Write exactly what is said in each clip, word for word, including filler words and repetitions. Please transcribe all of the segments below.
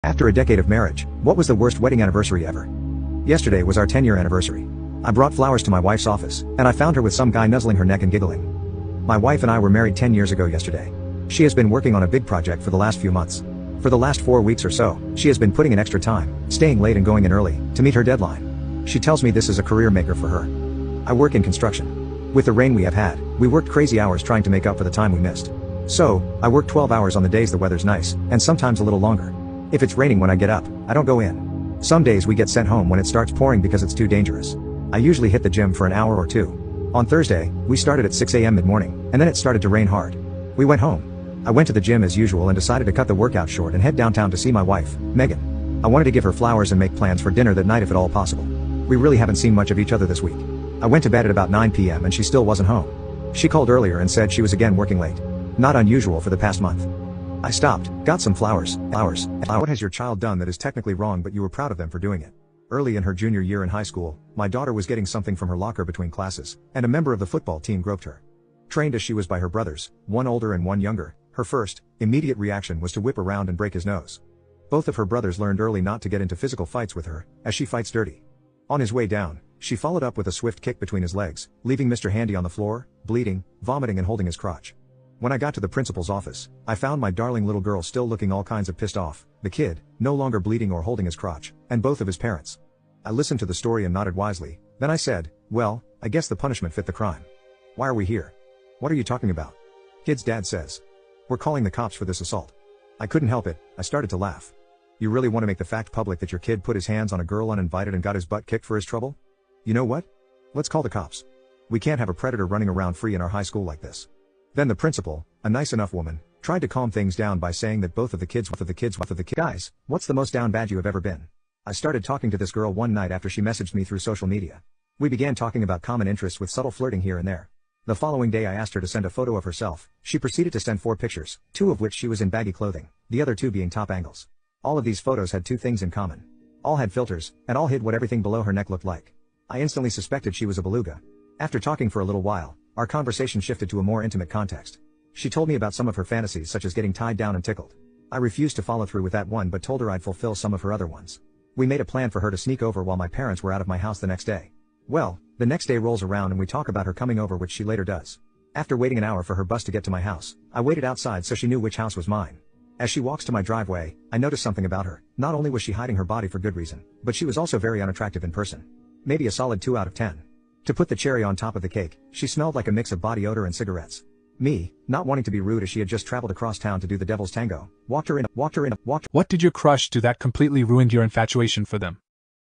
After a decade of marriage, what was the worst wedding anniversary ever? Yesterday was our ten year anniversary. I brought flowers to my wife's office, and I found her with some guy nuzzling her neck and giggling. My wife and I were married ten years ago yesterday. She has been working on a big project for the last few months. For the last four weeks or so, she has been putting in extra time, staying late and going in early, to meet her deadline. She tells me this is a career maker for her. I work in construction. With the rain we have had, we worked crazy hours trying to make up for the time we missed. So, I work twelve hours on the days the weather's nice, and sometimes a little longer. If it's raining when I get up, I don't go in. Some days we get sent home when it starts pouring because it's too dangerous. I usually hit the gym for an hour or two. On Thursday, we started at six a m mid-morning, and then it started to rain hard. We went home. I went to the gym as usual and decided to cut the workout short and head downtown to see my wife, Megan. I wanted to give her flowers and make plans for dinner that night if at all possible. We really haven't seen much of each other this week. I went to bed at about nine p m and she still wasn't home. She called earlier and said she was again working late. Not unusual for the past month. I stopped, got some flowers, flowers, flowers. What has your child done that is technically wrong but you were proud of them for doing it? Early in her junior year in high school, my daughter was getting something from her locker between classes, and a member of the football team groped her. Trained as she was by her brothers, one older and one younger, her first, immediate reaction was to whip around and break his nose. Both of her brothers learned early not to get into physical fights with her, as she fights dirty. On his way down, she followed up with a swift kick between his legs, leaving Mister Handy on the floor, bleeding, vomiting and holding his crotch. When I got to the principal's office, I found my darling little girl still looking all kinds of pissed off, the kid, no longer bleeding or holding his crotch, and both of his parents. I listened to the story and nodded wisely, then I said, well, I guess the punishment fit the crime. Why are we here? What are you talking about? Kid's dad says. We're calling the cops for this assault. I couldn't help it, I started to laugh. You really want to make the fact public that your kid put his hands on a girl uninvited and got his butt kicked for his trouble? You know what? Let's call the cops. We can't have a predator running around free in our high school like this. Then the principal, a nice enough woman, tried to calm things down by saying that both of the kids, both of the kids, both of the kids. Guys, what's the most down bad you have ever been? I started talking to this girl one night after she messaged me through social media. We began talking about common interests with subtle flirting here and there. The following day I asked her to send a photo of herself. She proceeded to send four pictures, two of which she was in baggy clothing, the other two being top angles. All of these photos had two things in common. All had filters, and all hid what everything below her neck looked like. I instantly suspected she was a beluga. After talking for a little while, our conversation shifted to a more intimate context. She told me about some of her fantasies such as getting tied down and tickled. I refused to follow through with that one but told her I'd fulfill some of her other ones. We made a plan for her to sneak over while my parents were out of my house the next day. Well, the next day rolls around and we talk about her coming over, which she later does. After waiting an hour for her bus to get to my house, I waited outside so she knew which house was mine. As she walks to my driveway, I noticed something about her. Not only was she hiding her body for good reason, but she was also very unattractive in person. Maybe a solid two out of ten. To put the cherry on top of the cake, she smelled like a mix of body odor and cigarettes. Me, not wanting to be rude as she had just traveled across town to do the devil's tango, walked her in, walked her in, walked. What did your crush do that completely ruined your infatuation for them?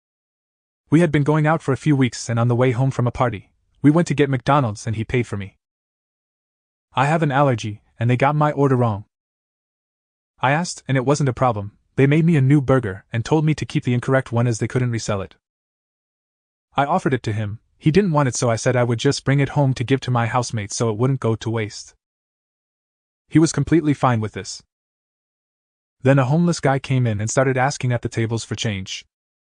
We had been going out for a few weeks and on the way home from a party, we went to get McDonald's and he paid for me. I have an allergy, and they got my order wrong. I asked, and it wasn't a problem. They made me a new burger and told me to keep the incorrect one as they couldn't resell it. I offered it to him. He didn't want it, so I said I would just bring it home to give to my housemates so it wouldn't go to waste. He was completely fine with this. Then a homeless guy came in and started asking at the tables for change.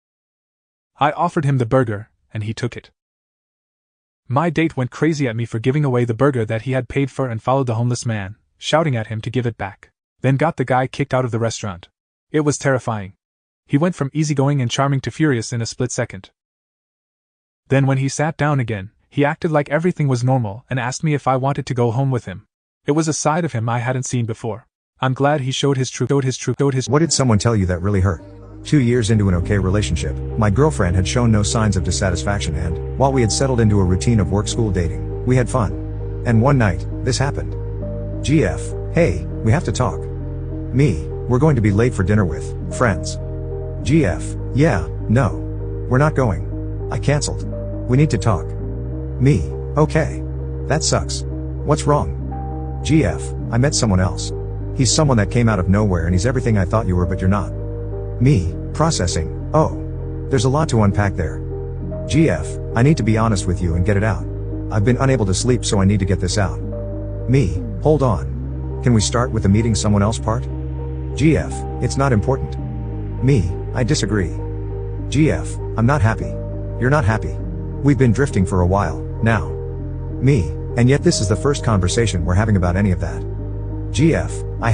I offered him the burger, and he took it. My date went crazy at me for giving away the burger that he had paid for and followed the homeless man, shouting at him to give it back, then got the guy kicked out of the restaurant. It was terrifying. He went from easygoing and charming to furious in a split second. Then when he sat down again, he acted like everything was normal and asked me if I wanted to go home with him. It was a side of him I hadn't seen before. I'm glad he showed his true, showed his true, showed his. What did someone tell you that really hurt? Two years into an okay relationship, my girlfriend had shown no signs of dissatisfaction and, while we had settled into a routine of work-school dating, we had fun. And one night, this happened. G F, hey, we have to talk. Me, we're going to be late for dinner with friends. G F, yeah, no. We're not going. I canceled. We need to talk. Me, okay. That sucks. What's wrong? G F, I met someone else. He's someone that came out of nowhere and he's everything I thought you were but you're not. Me, processing, oh. There's a lot to unpack there. G F, I need to be honest with you and get it out. I've been unable to sleep so I need to get this out. Me, hold on. Can we start with the meeting someone else part? G F, it's not important. Me, I disagree. G F, I'm not happy. You're not happy. We've been drifting for a while, now. Me, and yet this is the first conversation we're having about any of that. G F, I had,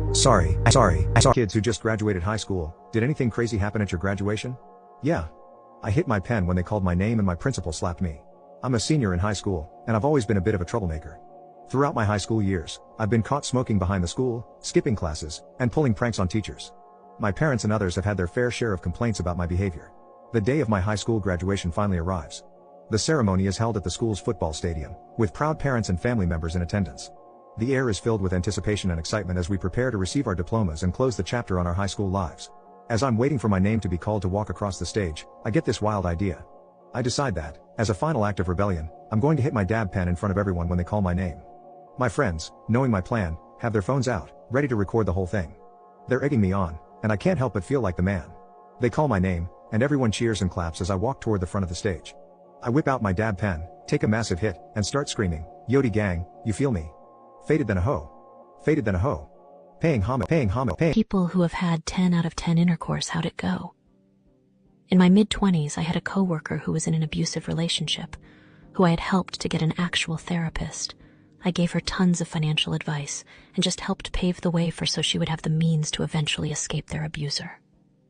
Sorry, sorry, I saw kids who just graduated high school. Did anything crazy happen at your graduation? Yeah. I hit my pen when they called my name and my principal slapped me. I'm a senior in high school, and I've always been a bit of a troublemaker. Throughout my high school years, I've been caught smoking behind the school, skipping classes, and pulling pranks on teachers. My parents and others have had their fair share of complaints about my behavior. The day of my high school graduation finally arrives. The ceremony is held at the school's football stadium, with proud parents and family members in attendance. The air is filled with anticipation and excitement as we prepare to receive our diplomas and close the chapter on our high school lives. As I'm waiting for my name to be called to walk across the stage, I get this wild idea. I decide that, as a final act of rebellion, I'm going to hit my dab pen in front of everyone when they call my name. My friends, knowing my plan, have their phones out, ready to record the whole thing. They're egging me on, and I can't help but feel like the man. They call my name, and everyone cheers and claps as I walk toward the front of the stage. I whip out my dab pen, take a massive hit, and start screaming, "Yodi gang, you feel me? Fated than a hoe. Fated than a hoe. Paying homage, paying homage, paying." People who have had ten out of ten intercourse, how'd it go? In my mid-twenties, I had a coworker who was in an abusive relationship, who I had helped to get an actual therapist. I gave her tons of financial advice and just helped pave the way for so she would have the means to eventually escape their abuser.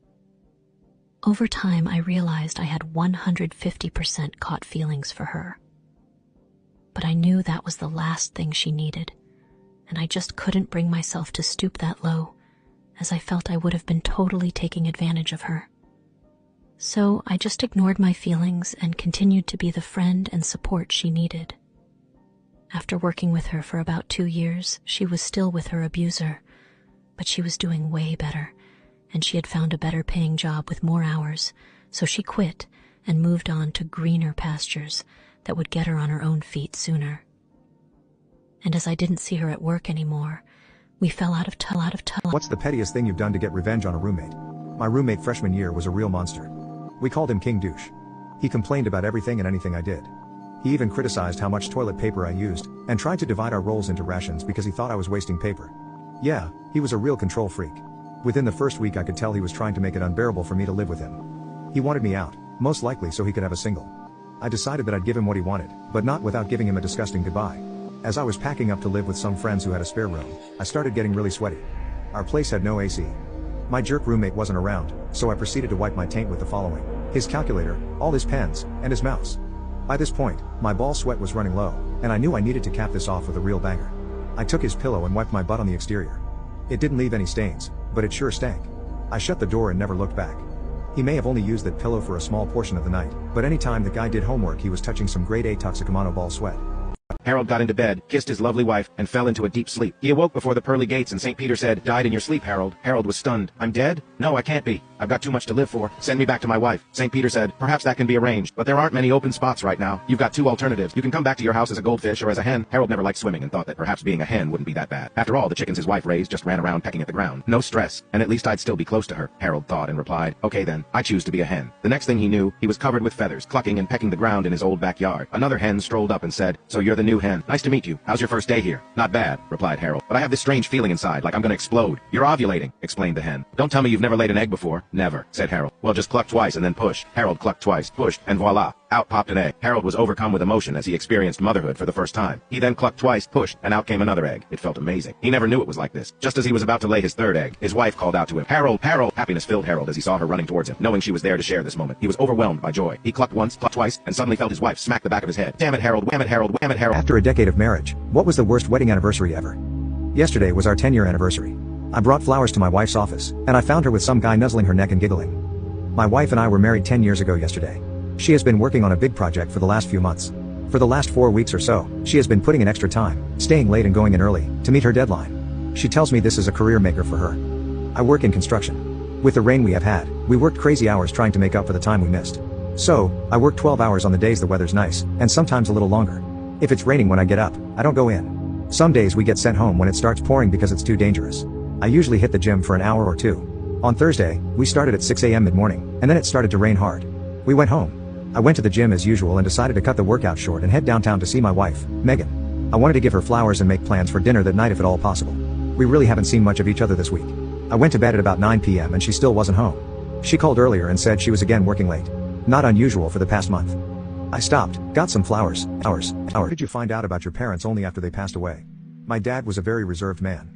Over time, I realized I had one hundred fifty percent caught feelings for her. But I knew that was the last thing she needed, and I just couldn't bring myself to stoop that low, as I felt I would have been totally taking advantage of her. So I just ignored my feelings and continued to be the friend and support she needed. After working with her for about two years, she was still with her abuser, but she was doing way better, and she had found a better paying job with more hours, so she quit and moved on to greener pastures that would get her on her own feet sooner. And as I didn't see her at work anymore, we fell out of touch. Out of touch. What's the pettiest thing you've done to get revenge on a roommate? My roommate freshman year was a real monster. We called him King Douche. He complained about everything and anything I did. He even criticized how much toilet paper I used, and tried to divide our rolls into rations because he thought I was wasting paper. Yeah, he was a real control freak. Within the first week I could tell he was trying to make it unbearable for me to live with him. He wanted me out, most likely so he could have a single. I decided that I'd give him what he wanted, but not without giving him a disgusting goodbye. As I was packing up to live with some friends who had a spare room, I started getting really sweaty. Our place had no A C. My jerk roommate wasn't around, so I proceeded to wipe my taint with the following: his calculator, all his pens, and his mouse. By this point, my ball sweat was running low, and I knew I needed to cap this off with a real banger. I took his pillow and wiped my butt on the exterior. It didn't leave any stains, but it sure stank. I shut the door and never looked back. He may have only used that pillow for a small portion of the night, but anytime the guy did homework he was touching some grade A Toxicomano ball sweat. Harold got into bed, kissed his lovely wife, and fell into a deep sleep. He awoke before the pearly gates and Saint Peter said, "Died in your sleep, Harold." Harold was stunned. "I'm dead? No, I can't be. I've got too much to live for. Send me back to my wife." Saint Peter said, "Perhaps that can be arranged, but there aren't many open spots right now. You've got two alternatives. You can come back to your house as a goldfish or as a hen." Harold never liked swimming and thought that perhaps being a hen wouldn't be that bad. After all, the chickens his wife raised just ran around pecking at the ground. No stress, and at least I'd still be close to her, Harold thought and replied, "Okay then, I choose to be a hen." The next thing he knew, he was covered with feathers, clucking and pecking the ground in his old backyard. Another hen strolled up and said, "So you're the new hen. Nice to meet you. How's your first day here?" "Not bad," replied Harold, "but I have this strange feeling inside, like I'm gonna explode." "You're ovulating," explained the hen. "Don't tell me you've never laid an egg before." "Never," said Harold. "Well, just cluck twice and then push." Harold clucked twice, pushed, and voila, out popped an egg. Harold was overcome with emotion as he experienced motherhood for the first time. He then clucked twice, pushed, and out came another egg. It felt amazing. He never knew it was like this. Just as he was about to lay his third egg, his wife called out to him, "Harold, Harold!" Happiness filled Harold as he saw her running towards him. Knowing she was there to share this moment, he was overwhelmed by joy. He clucked once, clucked twice, and suddenly felt his wife smack the back of his head. "Damn it, Harold! Wham it, Harold! Wham it, Harold!" After a decade of marriage, what was the worst wedding anniversary ever? Yesterday was our ten-year anniversary. I brought flowers to my wife's office, and I found her with some guy nuzzling her neck and giggling. My wife and I were married ten years ago yesterday. She has been working on a big project for the last few months. For the last four weeks or so, she has been putting in extra time, staying late and going in early, to meet her deadline. She tells me this is a career maker for her. I work in construction. With the rain we have had, we worked crazy hours trying to make up for the time we missed. So, I work twelve hours on the days the weather's nice, and sometimes a little longer. If it's raining when I get up, I don't go in. Some days we get sent home when it starts pouring because it's too dangerous. I usually hit the gym for an hour or two. On Thursday, we started at six A M mid-morning, and then it started to rain hard. We went home. I went to the gym as usual and decided to cut the workout short and head downtown to see my wife, Megan. I wanted to give her flowers and make plans for dinner that night if at all possible. We really haven't seen much of each other this week. I went to bed at about nine P M and she still wasn't home. She called earlier and said she was again working late. Not unusual for the past month. I stopped, got some flowers, hours, hours. Did you find out about your parents only after they passed away? My dad was a very reserved man.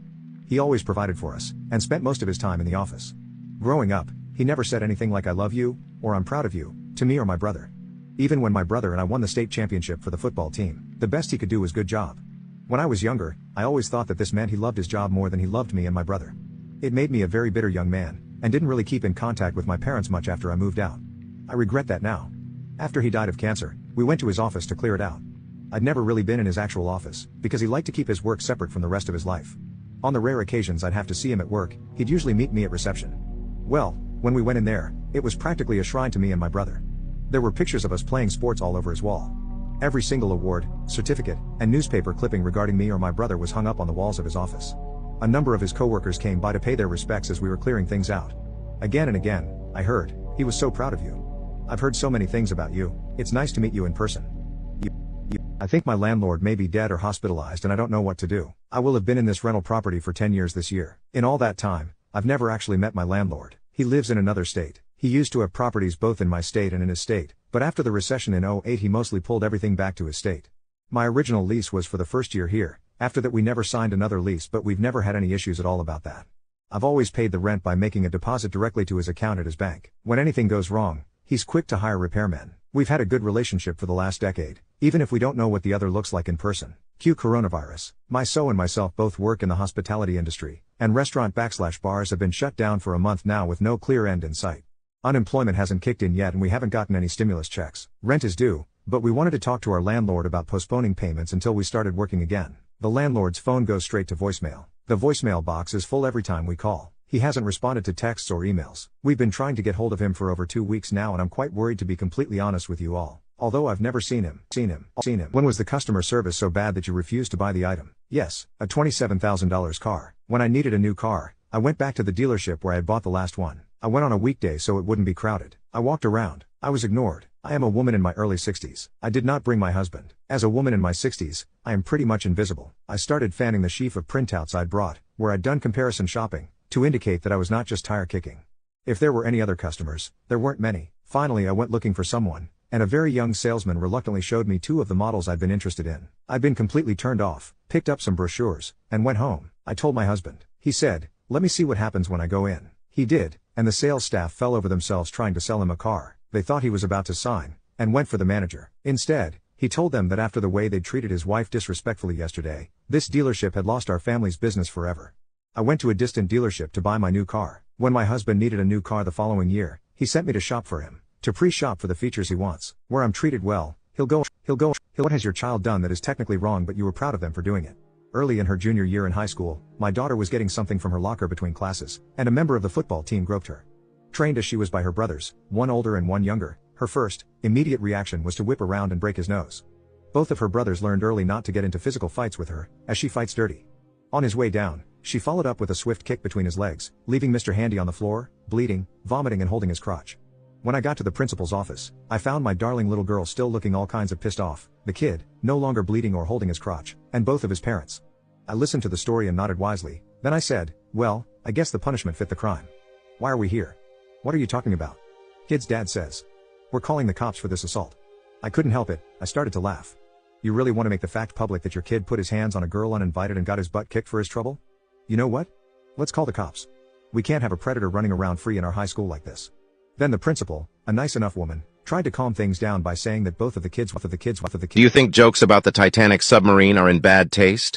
He always provided for us, and spent most of his time in the office. Growing up, he never said anything like "I love you," or "I'm proud of you," to me or my brother. Even when my brother and I won the state championship for the football team, the best he could do was "good job." When I was younger, I always thought that this meant he loved his job more than he loved me and my brother. It made me a very bitter young man, and didn't really keep in contact with my parents much after I moved out. I regret that now. After he died of cancer, we went to his office to clear it out. I'd never really been in his actual office, because he liked to keep his work separate from the rest of his life. On the rare occasions I'd have to see him at work, he'd usually meet me at reception. Well, when we went in there, it was practically a shrine to me and my brother. There were pictures of us playing sports all over his wall. Every single award, certificate, and newspaper clipping regarding me or my brother was hung up on the walls of his office. A number of his coworkers came by to pay their respects as we were clearing things out. Again and again, I heard, "He was so proud of you. I've heard so many things about you, it's nice to meet you in person. You, you. I think my landlord may be dead or hospitalized and I don't know what to do. I will have been in this rental property for ten years this year. In all that time, I've never actually met my landlord. He lives in another state. He used to have properties both in my state and in his state, but after the recession in oh eight he mostly pulled everything back to his state. My original lease was for the first year here, after that we never signed another lease, but we've never had any issues at all about that. I've always paid the rent by making a deposit directly to his account at his bank. When anything goes wrong, he's quick to hire repairmen. We've had a good relationship for the last decade, even if we don't know what the other looks like in person. Cue coronavirus. My so and myself both work in the hospitality industry, and restaurant backslash bars have been shut down for a month now with no clear end in sight. Unemployment hasn't kicked in yet and we haven't gotten any stimulus checks. Rent is due, but we wanted to talk to our landlord about postponing payments until we started working again. The landlord's phone goes straight to voicemail. The voicemail box is full every time we call. He hasn't responded to texts or emails. We've been trying to get hold of him for over two weeks now and I'm quite worried, to be completely honest with you all. Although I've never seen him, seen him, seen him. When was the customer service so bad that you refused to buy the item? Yes, a twenty-seven thousand dollar car. When I needed a new car, I went back to the dealership where I had bought the last one. I went on a weekday so it wouldn't be crowded. I walked around. I was ignored. I am a woman in my early sixties. I did not bring my husband. As a woman in my sixties, I am pretty much invisible. I started fanning the sheaf of printouts I'd brought, where I'd done comparison shopping, to indicate that I was not just tire kicking. If there were any other customers, there weren't many. Finally I went looking for someone, and a very young salesman reluctantly showed me two of the models I'd been interested in. I'd been completely turned off, picked up some brochures, and went home. I told my husband. He said, "Let me see what happens when I go in." He did, and the sales staff fell over themselves trying to sell him a car. They thought he was about to sign, and went for the manager. Instead, he told them that after the way they'd treated his wife disrespectfully yesterday, this dealership had lost our family's business forever. I went to a distant dealership to buy my new car. When my husband needed a new car the following year, he sent me to shop for him, to pre-shop for the features he wants. Where I'm treated well, he'll go, he'll go, he'll. What has your child done that is technically wrong but you were proud of them for doing it? Early in her junior year in high school, my daughter was getting something from her locker between classes, and a member of the football team groped her. Trained as she was by her brothers, one older and one younger, her first, immediate reaction was to whip around and break his nose. Both of her brothers learned early not to get into physical fights with her, as she fights dirty. On his way down, she followed up with a swift kick between his legs, leaving Mister Handy on the floor, bleeding, vomiting and holding his crotch. When I got to the principal's office, I found my darling little girl still looking all kinds of pissed off, the kid, no longer bleeding or holding his crotch, and both of his parents. I listened to the story and nodded wisely, then I said, "Well, I guess the punishment fit the crime. Why are we here? What are you talking about?" Kid's dad says, "We're calling the cops for this assault." I couldn't help it, I started to laugh. You really want to make the fact public that your kid put his hands on a girl uninvited and got his butt kicked for his trouble? You know what? Let's call the cops. We can't have a predator running around free in our high school like this. Then the principal, a nice enough woman, tried to calm things down by saying that both of the kids, both of the kids, both of the kids. Do you think jokes about the Titanic submarine are in bad taste?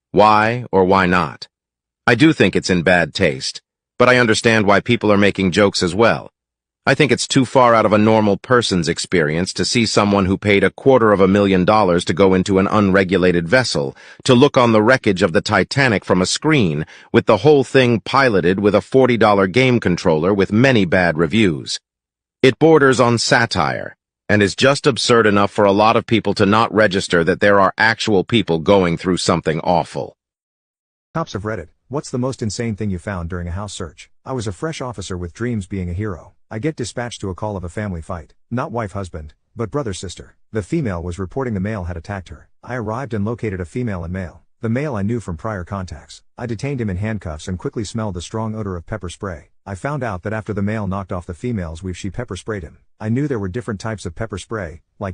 Why or why not? I do think it's in bad taste, but I understand why people are making jokes as well. I think it's too far out of a normal person's experience to see someone who paid a quarter of a million dollars to go into an unregulated vessel to look on the wreckage of the Titanic from a screen, with the whole thing piloted with a forty dollar game controller with many bad reviews. It borders on satire, and is just absurd enough for a lot of people to not register that there are actual people going through something awful. Cops have read it. What's the most insane thing you found during a house search? I was a fresh officer with dreams being a hero. I get dispatched to a call of a family fight. Not wife-husband, but brother-sister. The female was reporting the male had attacked her. I arrived and located a female and male. The male I knew from prior contacts. I detained him in handcuffs and quickly smelled the strong odor of pepper spray. I found out that after the male knocked off the female's weave, she pepper sprayed him. I knew there were different types of pepper spray, like gel.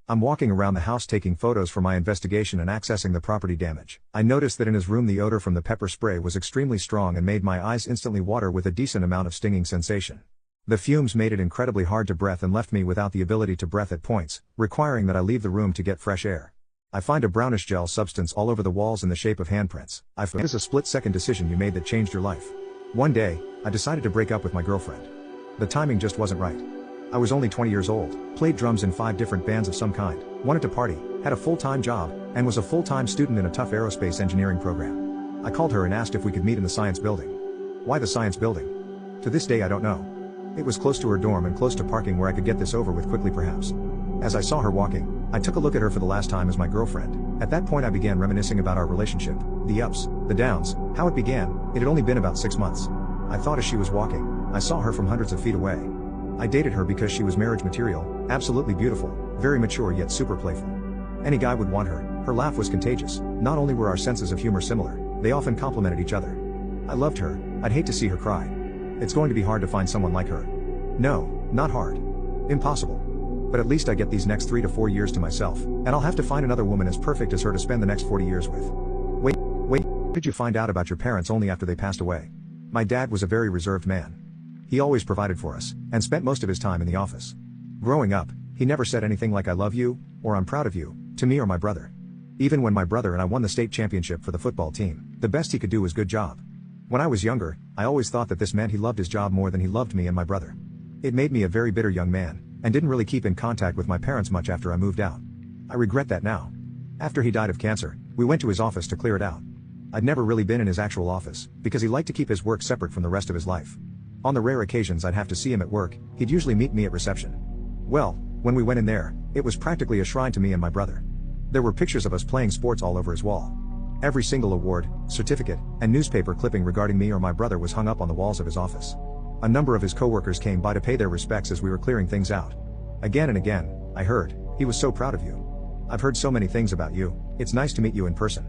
I'm walking around the house taking photos for my investigation and accessing the property damage. I noticed that in his room the odor from the pepper spray was extremely strong and made my eyes instantly water with a decent amount of stinging sensation. The fumes made it incredibly hard to breathe and left me without the ability to breathe at points, requiring that I leave the room to get fresh air. I find a brownish gel substance all over the walls in the shape of handprints. I find it is a split-second decision you made that changed your life. One day, I decided to break up with my girlfriend. The timing just wasn't right. I was only twenty years old, played drums in five different bands of some kind, wanted to party, had a full-time job, and was a full-time student in a tough aerospace engineering program. I called her and asked if we could meet in the science building. Why the science building? To this day I don't know. It was close to her dorm and close to parking where I could get this over with quickly perhaps. As I saw her walking, I took a look at her for the last time as my girlfriend. At that point I began reminiscing about our relationship, the ups, the downs, how it began. It had only been about six months. I thought as she was walking, I saw her from hundreds of feet away. I dated her because she was marriage material, absolutely beautiful, very mature yet super playful. Any guy would want her. Her laugh was contagious. Not only were our senses of humor similar, they often complemented each other. I loved her. I'd hate to see her cry. It's going to be hard to find someone like her. No, not hard. Impossible. But at least I get these next three to four years to myself, and I'll have to find another woman as perfect as her to spend the next forty years with. Wait, wait, did you find out about your parents only after they passed away? My dad was a very reserved man. He always provided for us, and spent most of his time in the office. Growing up, he never said anything like I love you, or I'm proud of you, to me or my brother. Even when my brother and I won the state championship for the football team, the best he could do was good job. When I was younger, I always thought that this meant he loved his job more than he loved me and my brother. It made me a very bitter young man, and didn't really keep in contact with my parents much after I moved out. I regret that now. After he died of cancer, we went to his office to clear it out. I'd never really been in his actual office, because he liked to keep his work separate from the rest of his life. On the rare occasions I'd have to see him at work, he'd usually meet me at reception. Well, when we went in there, it was practically a shrine to me and my brother. There were pictures of us playing sports all over his wall. Every single award, certificate, and newspaper clipping regarding me or my brother was hung up on the walls of his office. A number of his coworkers came by to pay their respects as we were clearing things out. Again and again, I heard, "He was so proud of you. I've heard so many things about you. It's nice to meet you in person."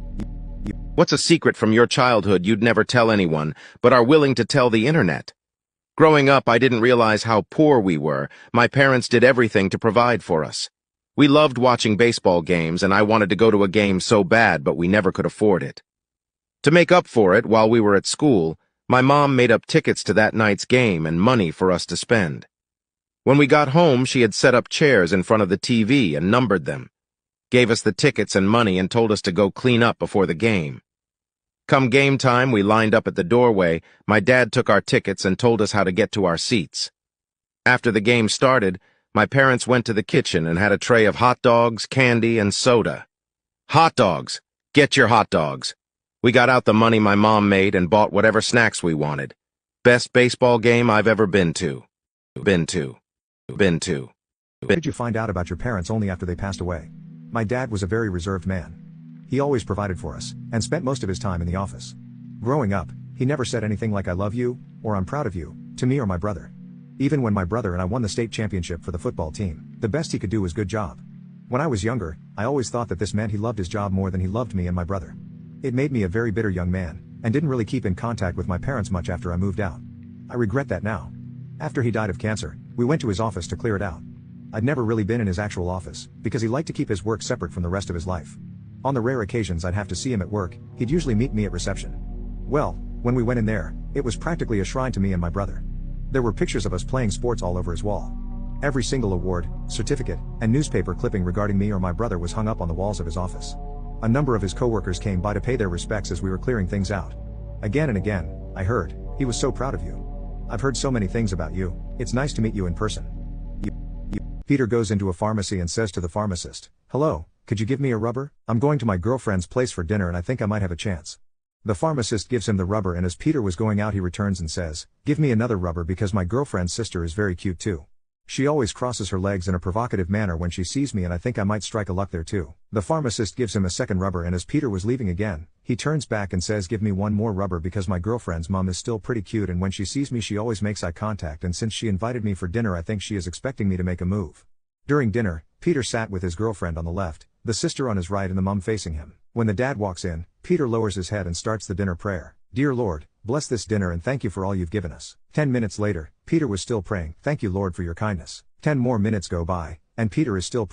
What's a secret from your childhood you'd never tell anyone, but are willing to tell the internet? Growing up, I didn't realize how poor we were. My parents did everything to provide for us. We loved watching baseball games, and I wanted to go to a game so bad, but we never could afford it. To make up for it, while we were at school, my mom made up tickets to that night's game and money for us to spend. When we got home, she had set up chairs in front of the T V and numbered them, gave us the tickets and money and told us to go clean up before the game. Come game time, we lined up at the doorway. My dad took our tickets and told us how to get to our seats. After the game started, my parents went to the kitchen and had a tray of hot dogs, candy, and soda. Hot dogs! Get your hot dogs! We got out the money my mom made and bought whatever snacks we wanted. Best baseball game I've ever been to. Been to. Been to. Been. Did you find out about your parents only after they passed away? My dad was a very reserved man. He always provided for us, and spent most of his time in the office. Growing up, he never said anything like I love you, or I'm proud of you, to me or my brother. Even when my brother and I won the state championship for the football team, the best he could do was good job. When I was younger, I always thought that this meant he loved his job more than he loved me and my brother. It made me a very bitter young man, and didn't really keep in contact with my parents much after I moved out. I regret that now. After he died of cancer, we went to his office to clear it out. I'd never really been in his actual office, because he liked to keep his work separate from the rest of his life. On the rare occasions I'd have to see him at work, he'd usually meet me at reception. Well, when we went in there, it was practically a shrine to me and my brother. There were pictures of us playing sports all over his wall. Every single award, certificate, and newspaper clipping regarding me or my brother was hung up on the walls of his office. A number of his coworkers came by to pay their respects as we were clearing things out. Again and again, I heard, "He was so proud of you. I've heard so many things about you. It's nice to meet you in person." You, you. Peter goes into a pharmacy and says to the pharmacist, "Hello, could you give me a rubber? I'm going to my girlfriend's place for dinner and I think I might have a chance." The pharmacist gives him the rubber, and as Peter was going out he returns and says, "Give me another rubber because my girlfriend's sister is very cute too. She always crosses her legs in a provocative manner when she sees me and I think I might strike a luck there too." The pharmacist gives him a second rubber, and as Peter was leaving again, he turns back and says, "Give me one more rubber because my girlfriend's mom is still pretty cute and when she sees me she always makes eye contact, and since she invited me for dinner I think she is expecting me to make a move." During dinner, Peter sat with his girlfriend on the left, the sister on his right and the mom facing him. When the dad walks in, Peter lowers his head and starts the dinner prayer. "Dear Lord, bless this dinner and thank you for all you've given us." Ten minutes later, Peter was still praying, "Thank you Lord for your kindness." Ten more minutes go by, and Peter is still praying,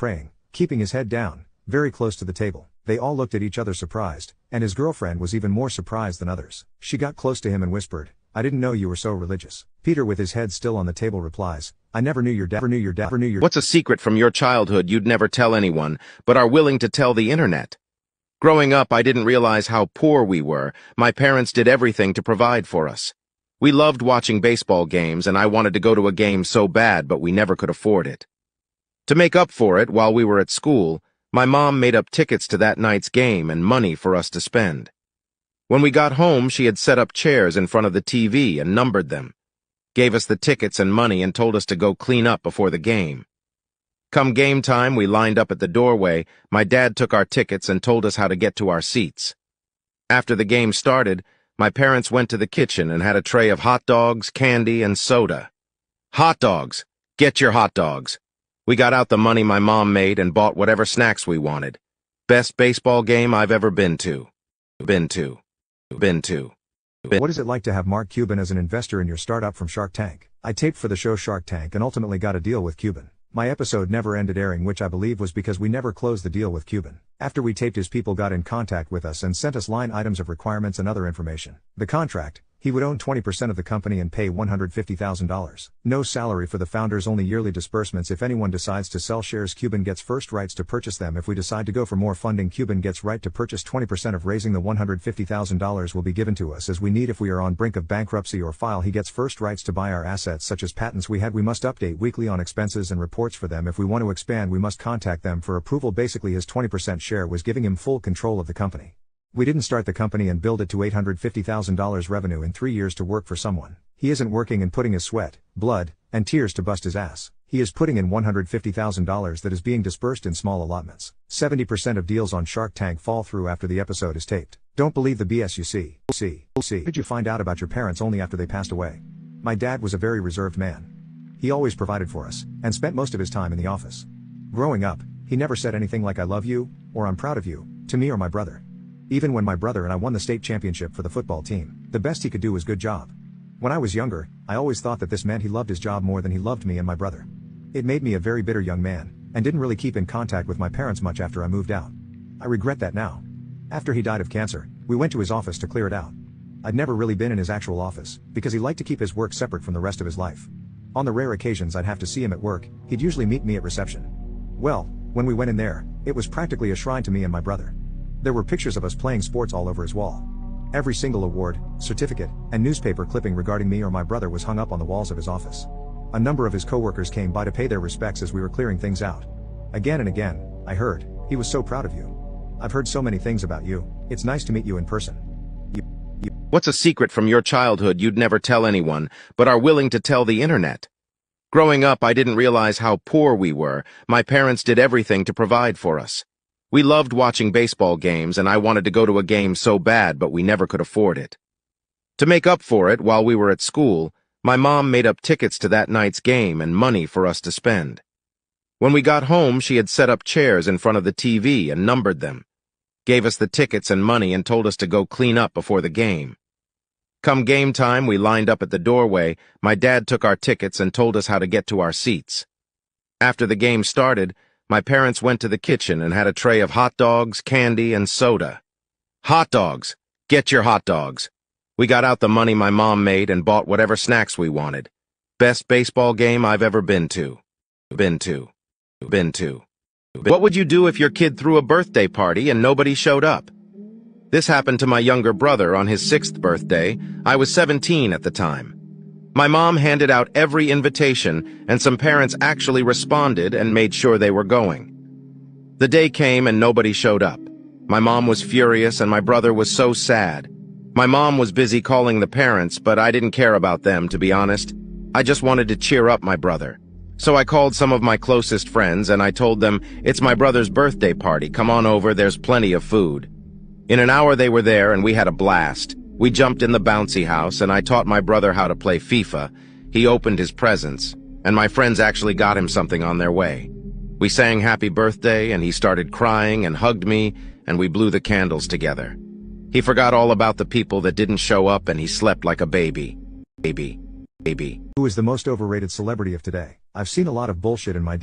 keeping his head down, very close to the table. They all looked at each other surprised, and his girlfriend was even more surprised than others. She got close to him and whispered, "I didn't know you were so religious." Peter, with his head still on the table, replies, "I never knew your dad, never knew your dad, never knew your What's a secret from your childhood you'd never tell anyone, but are willing to tell the internet? Growing up, I didn't realize how poor we were. My parents did everything to provide for us. We loved watching baseball games, and I wanted to go to a game so bad, but we never could afford it. To make up for it, while we were at school, my mom made up tickets to that night's game and money for us to spend. When we got home, she had set up chairs in front of the T V and numbered them, gave us the tickets and money, and told us to go clean up before the game. Come game time, we lined up at the doorway. My dad took our tickets and told us how to get to our seats. After the game started, my parents went to the kitchen and had a tray of hot dogs, candy, and soda. Hot dogs! Get your hot dogs! We got out the money my mom made and bought whatever snacks we wanted. Best baseball game I've ever been to. Been to. Been to. Been. What is it like to have Mark Cuban as an investor in your startup from Shark Tank? I taped for the show Shark Tank and ultimately got a deal with Cuban. My episode never ended airing, which I believe was because we never closed the deal with Cuban. After we taped, his people got in contact with us and sent us line items of requirements and other information. The contract: he would own twenty percent of the company and pay one hundred fifty thousand dollars. No salary for the founders, only yearly disbursements. If anyone decides to sell shares, Cuban gets first rights to purchase them. If we decide to go for more funding, Cuban gets right to purchase twenty percent of raising. The one hundred fifty thousand dollars will be given to us as we need if we are on brink of bankruptcy or file. He gets first rights to buy our assets such as patents we had. We must update weekly on expenses and reports for them. If we want to expand, we must contact them for approval. Basically, his twenty percent share was giving him full control of the company. We didn't start the company and build it to eight hundred fifty thousand dollars revenue in three years to work for someone. He isn't working and putting his sweat, blood, and tears to bust his ass. He is putting in one hundred fifty thousand dollars that is being dispersed in small allotments. seventy percent of deals on Shark Tank fall through after the episode is taped. Don't believe the B S you see. See, see. Did you find out about your parents only after they passed away? My dad was a very reserved man. He always provided for us, and spent most of his time in the office. Growing up, he never said anything like "I love you," or "I'm proud of you," to me or my brother. Even when my brother and I won the state championship for the football team, the best he could do was "good job." When I was younger, I always thought that this meant he loved his job more than he loved me and my brother. It made me a very bitter young man, and didn't really keep in contact with my parents much after I moved out. I regret that now. After he died of cancer, we went to his office to clear it out. I'd never really been in his actual office, because he liked to keep his work separate from the rest of his life. On the rare occasions I'd have to see him at work, he'd usually meet me at reception. Well, when we went in there, it was practically a shrine to me and my brother. There were pictures of us playing sports all over his wall. Every single award, certificate, and newspaper clipping regarding me or my brother was hung up on the walls of his office. A number of his coworkers came by to pay their respects as we were clearing things out. Again and again, I heard, "He was so proud of you. I've heard so many things about you. It's nice to meet you in person." You, you. What's a secret from your childhood you'd never tell anyone, but are willing to tell the internet? Growing up, I didn't realize how poor we were. My parents did everything to provide for us. We loved watching baseball games, and I wanted to go to a game so bad, but we never could afford it. To make up for it, while we were at school, my mom made up tickets to that night's game and money for us to spend. When we got home, she had set up chairs in front of the T V and numbered them, gave us the tickets and money, and told us to go clean up before the game. Come game time, we lined up at the doorway. My dad took our tickets and told us how to get to our seats. After the game started, my parents went to the kitchen and had a tray of hot dogs, candy, and soda. Hot dogs! Get your hot dogs! We got out the money my mom made and bought whatever snacks we wanted. Best baseball game I've ever been to. Been to. Been to. What would you do if your kid threw a birthday party and nobody showed up? This happened to my younger brother on his sixth birthday. I was seventeen at the time. My mom handed out every invitation, and some parents actually responded and made sure they were going. The day came and nobody showed up. My mom was furious and my brother was so sad. My mom was busy calling the parents, but I didn't care about them, to be honest. I just wanted to cheer up my brother. So I called some of my closest friends and I told them, "It's my brother's birthday party. Come on over, there's plenty of food." In an hour they were there and we had a blast. We jumped in the bouncy house and I taught my brother how to play FIFA. He opened his presents, and my friends actually got him something on their way. We sang happy birthday and he started crying and hugged me, and we blew the candles together. He forgot all about the people that didn't show up and he slept like a baby. Baby. Baby. Who is the most overrated celebrity of today? I've seen a lot of bullshit in my day,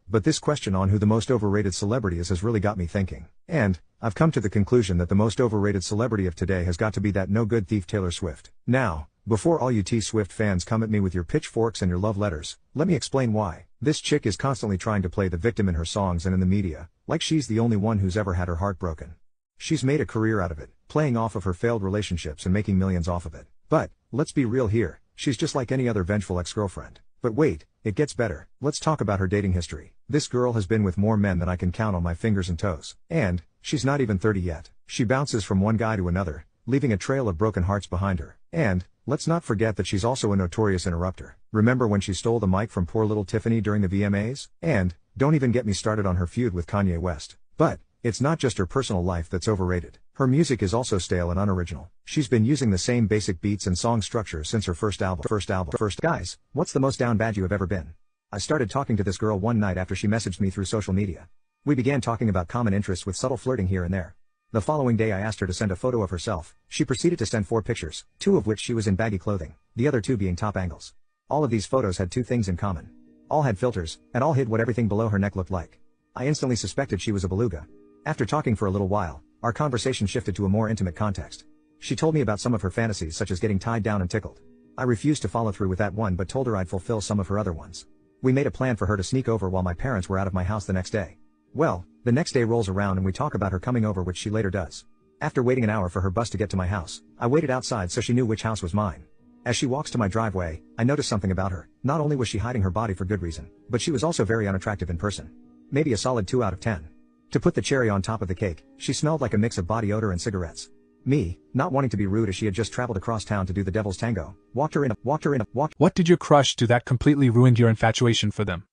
But this question on who the most overrated celebrity is has really got me thinking. And, I've come to the conclusion that the most overrated celebrity of today has got to be that no-good thief Taylor Swift. Now, before all you T-Swift fans come at me with your pitchforks and your love letters, let me explain why. This chick is constantly trying to play the victim in her songs and in the media, like she's the only one who's ever had her heart broken. She's made a career out of it, playing off of her failed relationships and making millions off of it. But, let's be real here, she's just like any other vengeful ex-girlfriend. But wait, it gets better. Let's talk about her dating history. This girl has been with more men than I can count on my fingers and toes. And, she's not even thirty yet. She bounces from one guy to another, leaving a trail of broken hearts behind her. And, let's not forget that she's also a notorious interrupter. Remember when she stole the mic from poor little Tiffany during the V M As? And, don't even get me started on her feud with Kanye West. But, it's not just her personal life that's overrated. Her music is also stale and unoriginal. She's been using the same basic beats and song structure since her first album. First album. First guys, what's the most down bad you have ever been? I started talking to this girl one night after she messaged me through social media. We began talking about common interests with subtle flirting here and there. The following day I asked her to send a photo of herself. She proceeded to send four pictures, two of which she was in baggy clothing, the other two being top angles. All of these photos had two things in common. All had filters, and all hid what everything below her neck looked like. I instantly suspected she was a beluga. After talking for a little while, our conversation shifted to a more intimate context. She told me about some of her fantasies such as getting tied down and tickled. I refused to follow through with that one but told her I'd fulfill some of her other ones. We made a plan for her to sneak over while my parents were out of my house the next day. Well, the next day rolls around and we talk about her coming over, which she later does. After waiting an hour for her bus to get to my house, I waited outside so she knew which house was mine. As she walks to my driveway, I noticed something about her. Not only was she hiding her body for good reason, but she was also very unattractive in person. Maybe a solid two out of ten. To put the cherry on top of the cake, she smelled like a mix of body odor and cigarettes. Me, not wanting to be rude as she had just traveled across town to do the devil's tango, walked her in, walked her in, walked. What did your crush do that completely ruined your infatuation for them?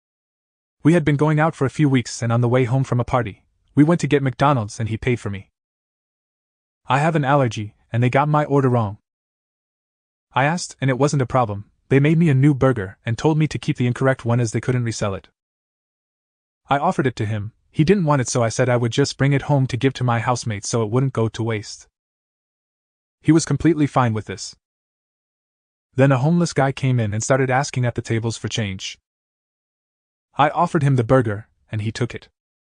We had been going out for a few weeks and on the way home from a party, we went to get McDonald's and he paid for me. I have an allergy, and they got my order wrong. I asked, and it wasn't a problem. They made me a new burger and told me to keep the incorrect one as they couldn't resell it. I offered it to him. He didn't want it, so I said I would just bring it home to give to my housemates so it wouldn't go to waste. He was completely fine with this. Then a homeless guy came in and started asking at the tables for change. I offered him the burger, and he took it.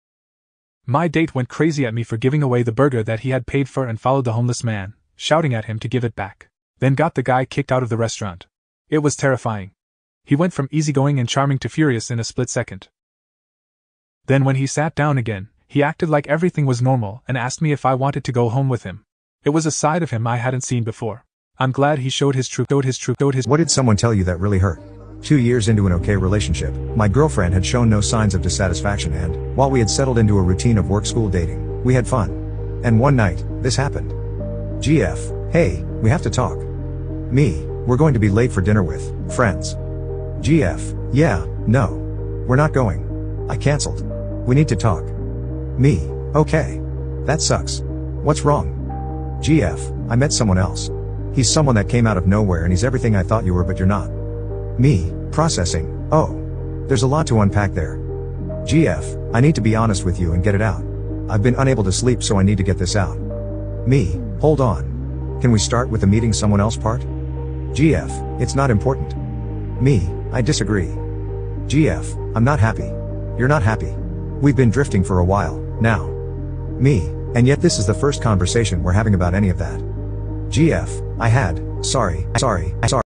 My date went crazy at me for giving away the burger that he had paid for and followed the homeless man, shouting at him to give it back, then got the guy kicked out of the restaurant. It was terrifying. He went from easygoing and charming to furious in a split second. Then when he sat down again, he acted like everything was normal and asked me if I wanted to go home with him. It was a side of him I hadn't seen before. I'm glad he showed his true, showed his true, showed his. What did someone tell you that really hurt? Two years into an okay relationship, my girlfriend had shown no signs of dissatisfaction and, while we had settled into a routine of work-school dating, we had fun. And one night, this happened. G F, hey, we have to talk. Me, we're going to be late for dinner with friends. G F, yeah, no. We're not going. I canceled. We need to talk. Me, okay. That sucks. What's wrong? G F, I met someone else. He's someone that came out of nowhere and he's everything I thought you were but you're not. Me, processing, oh. There's a lot to unpack there. G F, I need to be honest with you and get it out. I've been unable to sleep so I need to get this out. Me, hold on. Can we start with the meeting someone else part? G F, it's not important. Me, I disagree. G F, I'm not happy. You're not happy. We've been drifting for a while, now. Me, and yet this is the first conversation we're having about any of that. G F, I had, sorry, sorry, sorry.